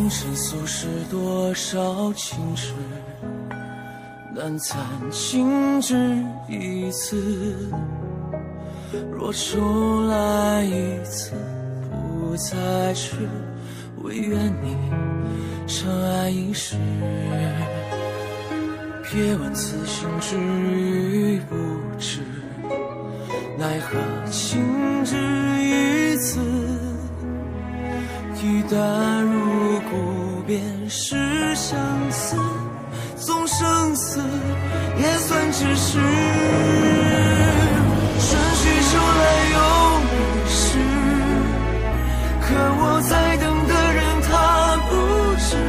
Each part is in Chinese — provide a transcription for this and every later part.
今生俗世多少情痴，难参情只一次。若重来一次，不再迟，唯愿你长爱一世。别问此心知与不知，奈何情只一次。一旦入骨，便是相思，纵生死也算咫尺。春去秋来又一世，可我在等的人他不知，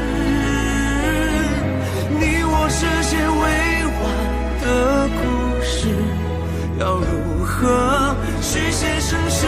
你我之间未完的故事，要如何去写成诗？